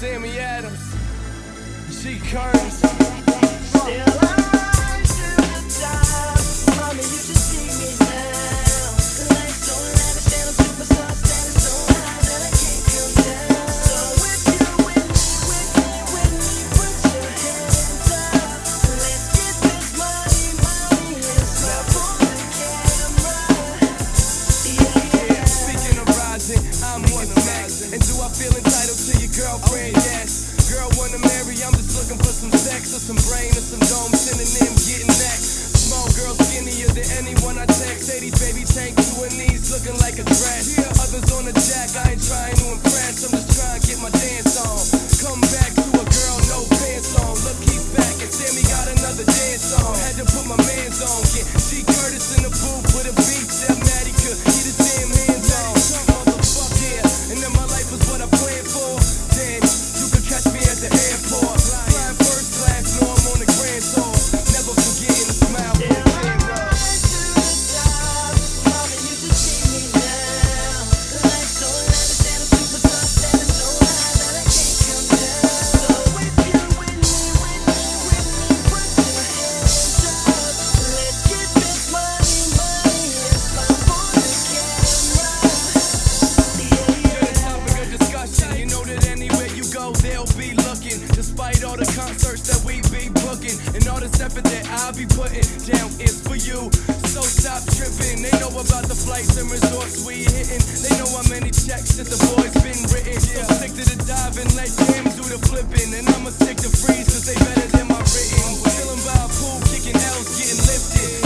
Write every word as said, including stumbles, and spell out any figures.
Sammy Adams, G Curtis. Still on to the top. Mommy, you should see me now. The life's so lavish and I'm superstar, standing so high that I can't come down. So if you with me, with me, with me, put your hands up. Let's get this money, money, and smile for the camera. Yeah, Yeah, speaking of rising, I'm what's next. And do I feel entitled to your girlfriend? Yes. Girl wanna marry, I'm just looking for some sex or some brain or some dome, synonym getting next. Small girl skinnier than anyone I text. eighties baby tank to her knees looking like a dress. Others on the jack, I ain't trying to impress, I'm just trying to get my dance on. Come back to a girl, no pants on. Look, he's back and Sammy got another dance on. Had to put my mans on, get G Curtis in the booth with a beat that Maddie could get his damn hands on. Motherfuck yeah, and then my life was what I planned for. Then you could catch me at the airport, flying first class, know I'm on the grand tour. Never forgetting the smile. still on to the top. Mommy, you should see me now. The life's so lavish and I'm superstar, standing so high that I can't come down. So if you with me, with me, with me, put your hands up. Let's get this money, money, and smile for the camera. Yeah, You're the topic of discussion. You know that anywhere you go, they'll be looking. Despite all the concerts that we be booking and all this effort that I'll be putting down is for you. So stop tripping. They know about the flights and resorts we hitting. They know how many checks that the boys been written. So stick to the diving, let James do the flipping, and I'ma stick to freeze 'cause they better than my written. Chilling by a pool, kicking L's, getting lifted.